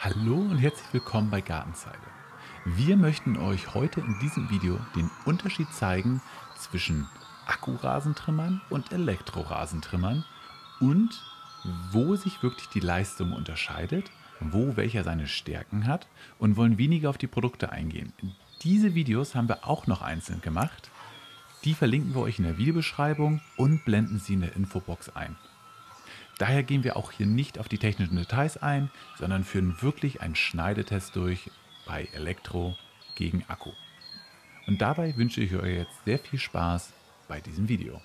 Hallo und herzlich willkommen bei Gartenzeile. Wir möchten euch heute in diesem Video den Unterschied zeigen zwischen Akkurasentrimmern und Elektrorasentrimmern und wo sich wirklich die Leistung unterscheidet, wo welcher seine Stärken hat und wollen weniger auf die Produkte eingehen. Diese Videos haben wir auch noch einzeln gemacht. Die verlinken wir euch in der Videobeschreibung und blenden sie in der Infobox ein. Daher gehen wir auch hier nicht auf die technischen Details ein, sondern führen wirklich einen Schneidetest durch bei Elektro gegen Akku. Und dabei wünsche ich euch jetzt sehr viel Spaß bei diesem Video.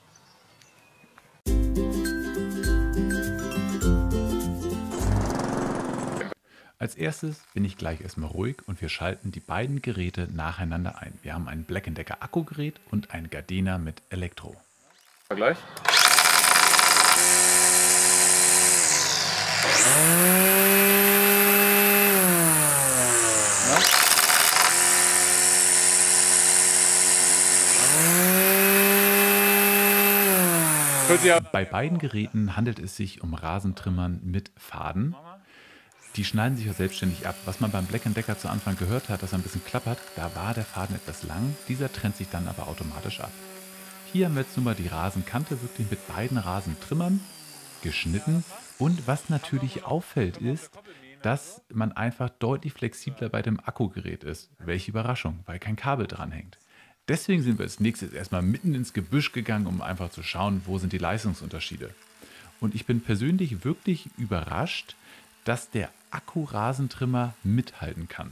Als erstes bin ich gleich erstmal ruhig und wir schalten die beiden Geräte nacheinander ein. Wir haben ein Black & Decker Akkugerät und ein Gardena mit Elektro. Vergleich. Bei beiden Geräten handelt es sich um Rasentrimmern mit Faden. Die schneiden sich ja selbstständig ab. Was man beim Black & Decker zu Anfang gehört hat, dass er ein bisschen klappert, da war der Faden etwas lang. Dieser trennt sich dann aber automatisch ab. Hier haben wir jetzt nun mal die Rasenkante wirklich mit beiden Rasentrimmern geschnitten. Und was natürlich auffällt ist, dass man einfach deutlich flexibler bei dem Akkugerät ist. Welche Überraschung, weil kein Kabel dran hängt. Deswegen sind wir als nächstes erstmal mitten ins Gebüsch gegangen, um einfach zu schauen, wo sind die Leistungsunterschiede. Und ich bin persönlich wirklich überrascht, dass der Akkurasentrimmer mithalten kann.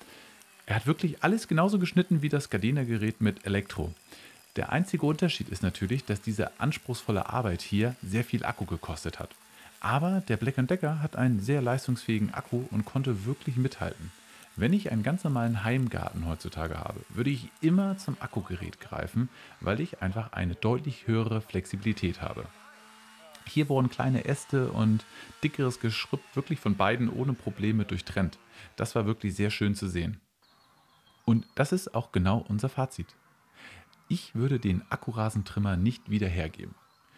Er hat wirklich alles genauso geschnitten wie das Gardena-Gerät mit Elektro. Der einzige Unterschied ist natürlich, dass diese anspruchsvolle Arbeit hier sehr viel Akku gekostet hat. Aber der Black & Decker hat einen sehr leistungsfähigen Akku und konnte wirklich mithalten. Wenn ich einen ganz normalen Heimgarten heutzutage habe, würde ich immer zum Akkugerät greifen, weil ich einfach eine deutlich höhere Flexibilität habe. Hier wurden kleine Äste und dickeres Geschrüpp wirklich von beiden ohne Probleme durchtrennt. Das war wirklich sehr schön zu sehen. Und das ist auch genau unser Fazit. Ich würde den Akkurasentrimmer nicht wieder hergeben.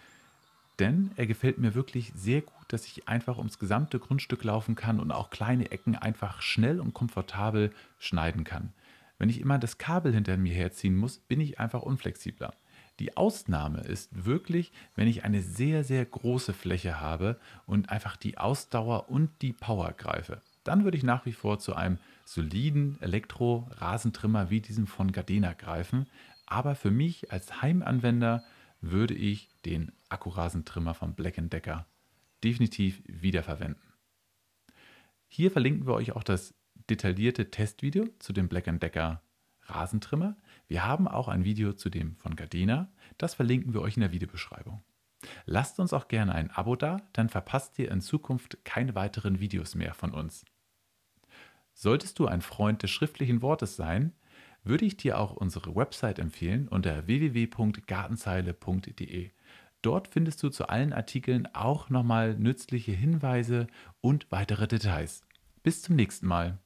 Denn er gefällt mir wirklich sehr gut, dass ich einfach ums gesamte Grundstück laufen kann und auch kleine Ecken einfach schnell und komfortabel schneiden kann. Wenn ich immer das Kabel hinter mir herziehen muss, bin ich einfach unflexibler. Die Ausnahme ist wirklich, wenn ich eine sehr, sehr große Fläche habe und einfach die Ausdauer und die Power greife. Dann würde ich nach wie vor zu einem soliden Elektro-Rasentrimmer wie diesem von Gardena greifen. Aber für mich als Heimanwender würde ich den Akkurasentrimmer von Black & Decker definitiv wiederverwenden. Hier verlinken wir euch auch das detaillierte Testvideo zu dem Black & Decker Rasentrimmer. Wir haben auch ein Video zu dem von Gardena, das verlinken wir euch in der Videobeschreibung. Lasst uns auch gerne ein Abo da, dann verpasst ihr in Zukunft keine weiteren Videos mehr von uns. Solltest du ein Freund des schriftlichen Wortes sein, würde ich dir auch unsere Website empfehlen unter www.gartenzeile.de. Dort findest du zu allen Artikeln auch nochmal nützliche Hinweise und weitere Details. Bis zum nächsten Mal.